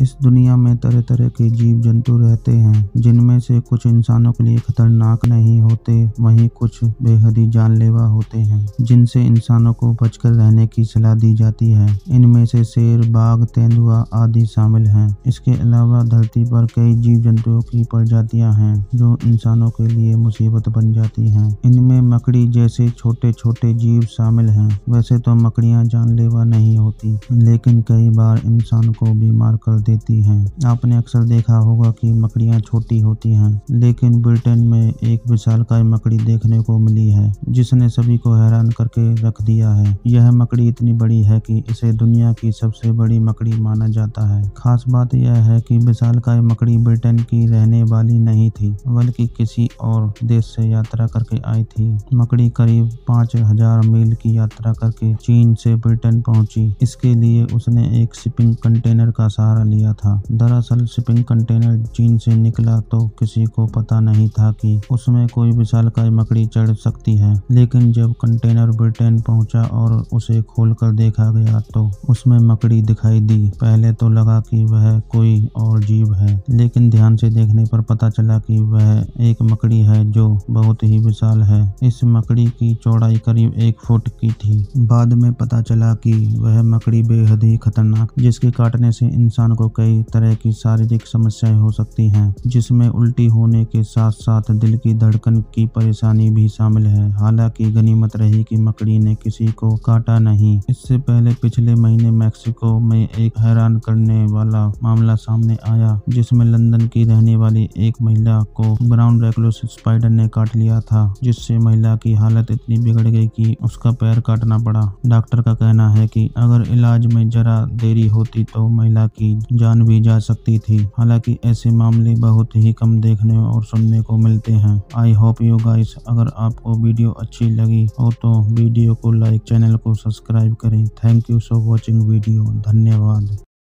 इस दुनिया में तरह तरह के जीव जंतु रहते हैं, जिनमें से कुछ इंसानों के लिए खतरनाक नहीं होते, वहीं कुछ बेहद ही जानलेवा होते हैं, जिनसे इंसानों को बचकर रहने की सलाह दी जाती है। इनमें से शेर, बाघ, तेंदुआ आदि शामिल हैं। इसके अलावा धरती पर कई जीव जंतुओं की प्रजातियां हैं जो इंसानों के लिए मुसीबत बन जाती हैं। इनमें मकड़ी जैसे छोटे छोटे जीव शामिल हैं। वैसे तो मकड़ियां जानलेवा नहीं होती, लेकिन कई बार इंसान को बीमार कर देती हैं। आपने अक्सर देखा होगा कि मकड़ियां छोटी होती हैं, लेकिन ब्रिटेन में एक विशालकाय मकड़ी देखने को मिली है, जिसने सभी को हैरान करके रख दिया है। यह मकड़ी इतनी बड़ी है कि इसे दुनिया की सबसे बड़ी मकड़ी माना जाता है। खास बात यह है कि विशालकाय मकड़ी ब्रिटेन की रहने वाली नहीं थी, बल्कि किसी और देश से यात्रा करके आई थी। मकड़ी करीब 5000 मील की यात्रा करके चीन से ब्रिटेन पहुंची। इसके लिए उसने एक शिपिंग कंटेनर का सहारा लिया था। दरअसल शिपिंग कंटेनर चीन से निकला तो किसी को पता नहीं था कि उसमें कोई विशालकाय मकड़ी चढ़ सकती है, लेकिन जब कंटेनर ब्रिटेन पहुंचा और उसे खोलकर देखा गया तो उसमें मकड़ी दिखाई दी। पहले तो लगा कि वह कोई और जीव है, लेकिन ध्यान से देखने पर पता चला कि वह एक मकड़ी है जो बहुत ही विशाल है। इस मकड़ी की चौड़ाई करीब 1 फुट की थी। बाद में पता चला कि वह मकड़ी बेहद ही खतरनाक, जिसके काटने से इंसान को कई तरह की शारीरिक समस्याएं हो सकती हैं, जिसमें उल्टी होने के साथ साथ दिल की धड़कन की परेशानी भी शामिल है। हालांकि गनीमत रही कि मकड़ी ने किसी को काटा नहीं। इससे पहले पिछले महीने मैक्सिको में एक हैरान करने वाला मामला सामने आया, जिसमें लंदन की रहने वाली एक महिला को ब्राउन रेक्लूस स्पाइडर ने काट लिया था, जिससे महिला की हालत इतनी बिगड़ गई कि उसका पैर काटना पड़ा। डॉक्टर का कहना है कि अगर इलाज में जरा देरी होती तो महिला की जान भी जा सकती थी। हालांकि ऐसे मामले बहुत ही कम देखने और सुनने को मिलते हैं। आई होप यू गाइस, अगर आपको वीडियो अच्छी लगी हो तो वीडियो को लाइक, चैनल को सब्सक्राइब करें। Thank you for watching video. धन्यवाद।